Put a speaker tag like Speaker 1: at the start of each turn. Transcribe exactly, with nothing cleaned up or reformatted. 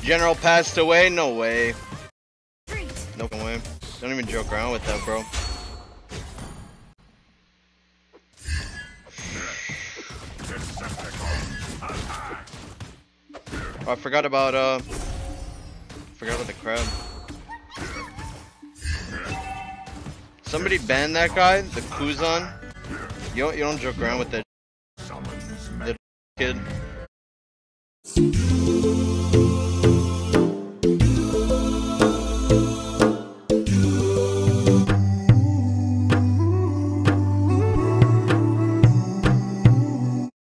Speaker 1: General passed away? No way. No way. Don't even joke around with that, bro. Oh, I forgot about, uh... forgot about the crab. Somebody ban that guy, the Kuzan. You don't, you don't joke around with that, that kid.